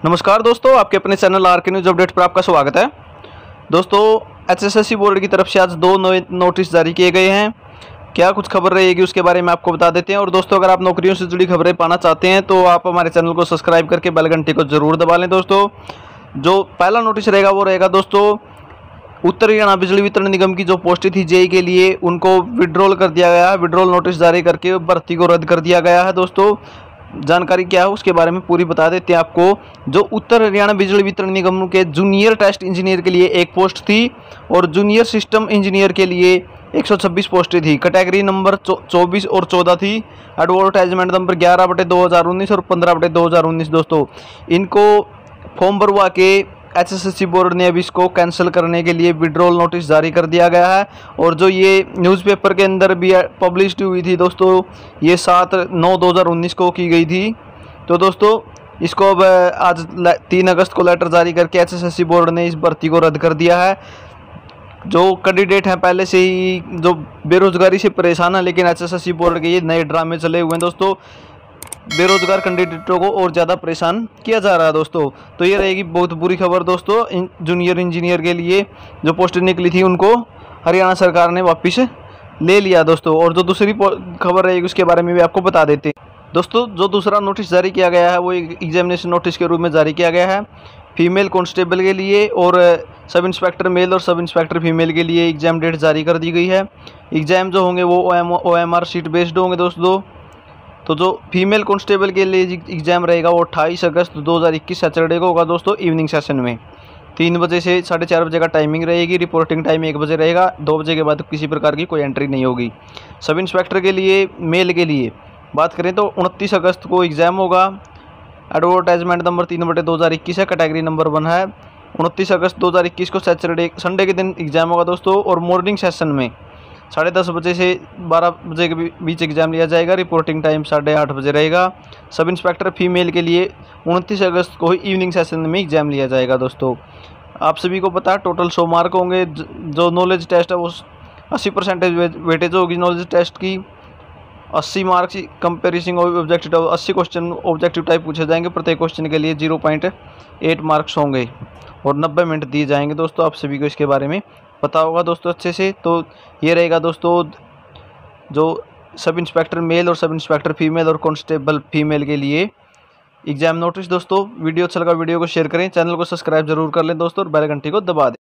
नमस्कार दोस्तों, आपके अपने channel R K news update पर आपका स्वागत है। दोस्तों, एचएसएससी बोर्ड की तरफ से आज दो नए नोटिस जारी किए गए हैं। क्या कुछ खबर रहेगी उसके बारे में आपको बता देते हैं। और दोस्तों, अगर आप नौकरियों से जुड़ी खबरें पाना चाहते हैं तो आप हमारे चैनल को सब्सक्राइब करके बेल घंटी को जरूर दबा लें। दोस्तों, जो पहला नोटिस रहेगा वो रहेगा दोस्तों, उत्तर हरियाणा बिजली वितरण निगम की जो पोस्टें थी जेई के लिए, उनको विड्रॉल कर दिया गया है। विड्रॉल नोटिस जारी करके भर्ती को रद्द कर दिया गया है। दोस्तों, जानकारी क्या है उसके बारे में पूरी बता देते हैं आपको। जो उत्तर हरियाणा बिजली वितरण निगम के जूनियर टेस्ट इंजीनियर के लिए एक पोस्ट थी और जूनियर सिस्टम इंजीनियर के लिए 126 पोस्टें थी। कैटेगरी नंबर 24 और 14 थी। एडवर्टाइजमेंट नंबर 11/2019 और 15/2019। दोस्तों, इनको फॉर्म भरवा के एचएसएससी बोर्ड ने अब इसको कैंसिल करने के लिए विड्रॉल नोटिस जारी कर दिया गया है। और जो ये न्यूज़पेपर के अंदर भी पब्लिश्ड हुई थी दोस्तों, ये 7/9/2019 को की गई थी। तो दोस्तों, इसको अब आज 3 अगस्त को लेटर जारी करके एचएसएससी बोर्ड ने इस भर्ती को रद्द कर दिया है। जो कैंडिडेट हैं पहले से ही जो बेरोजगारी से परेशान है, लेकिन एचएसएससी बोर्ड के ये नए ड्रामे चले हुए हैं। दोस्तों, बेरोजगार कैंडिडेटों को और ज़्यादा परेशान किया जा रहा है। दोस्तों, तो ये रहेगी बहुत बुरी खबर। दोस्तों, जूनियर इंजीनियर के लिए जो पोस्टें निकली थी उनको हरियाणा सरकार ने वापस ले लिया। दोस्तों, और जो दूसरी खबर रहेगी उसके बारे में भी आपको बता देते हैं। दोस्तों, जो दूसरा नोटिस जारी किया गया है वो एक एग्जामिनेशन नोटिस के रूप में जारी किया गया है। फीमेल कांस्टेबल के लिए और सब इंस्पेक्टर मेल और सब इंस्पेक्टर फीमेल के लिए एग्जाम डेट जारी कर दी गई है। एग्जाम जो होंगे वो OMR शीट बेस्ड होंगे। दोस्तों, तो जो फीमेल कांस्टेबल के लिए एग्ज़ाम रहेगा वो 28 अगस्त 2021 सैटरडे को होगा। दोस्तों, इवनिंग सेशन में 3 बजे से 4:30 बजे का टाइमिंग रहेगी। रिपोर्टिंग टाइम 1 बजे रहेगा। 2 बजे के बाद किसी प्रकार की कोई एंट्री नहीं होगी। सब इंस्पेक्टर के लिए मेल के लिए बात करें तो 29 अगस्त को एग्ज़ाम होगा। एडवर्टाइजमेंट नंबर 3/2021 है। कैटेगरी नंबर 1 है। 29 अगस्त 2021 को संडे के दिन एग्ज़ाम होगा। दोस्तों, और मॉर्निंग सेशन में 10:30 बजे से 12 बजे के बीच एग्ज़ाम लिया जाएगा। रिपोर्टिंग टाइम 8:30 बजे रहेगा। सब इंस्पेक्टर फीमेल के लिए 29 अगस्त को ही इवनिंग सेशन में एग्ज़ाम लिया जाएगा। दोस्तों, आप सभी को पता है टोटल 100 मार्क होंगे। जो नॉलेज टेस्ट है वो 80% वेटेज होगी नॉलेज टेस्ट की। 80 marks comparison objective 80 question objective type पूछे जाएंगे। प्रत्येक क्वेश्चन के लिए 0.8 मार्क्स होंगे और 90 मिनट दिए जाएंगे। दोस्तों, आप सभी को इसके बारे में पता होगा दोस्तों अच्छे से। तो ये रहेगा दोस्तों, जो सब इंस्पेक्टर मेल और सब इंस्पेक्टर फीमेल और कांस्टेबल फीमेल के लिए एग्जाम नोटिस। दोस्तों, वीडियो अच्छा लगा वीडियो को शेयर करें, चैनल को सब्सक्राइब जरूर कर लें दोस्तों, और बेल घंटी को दबा दें।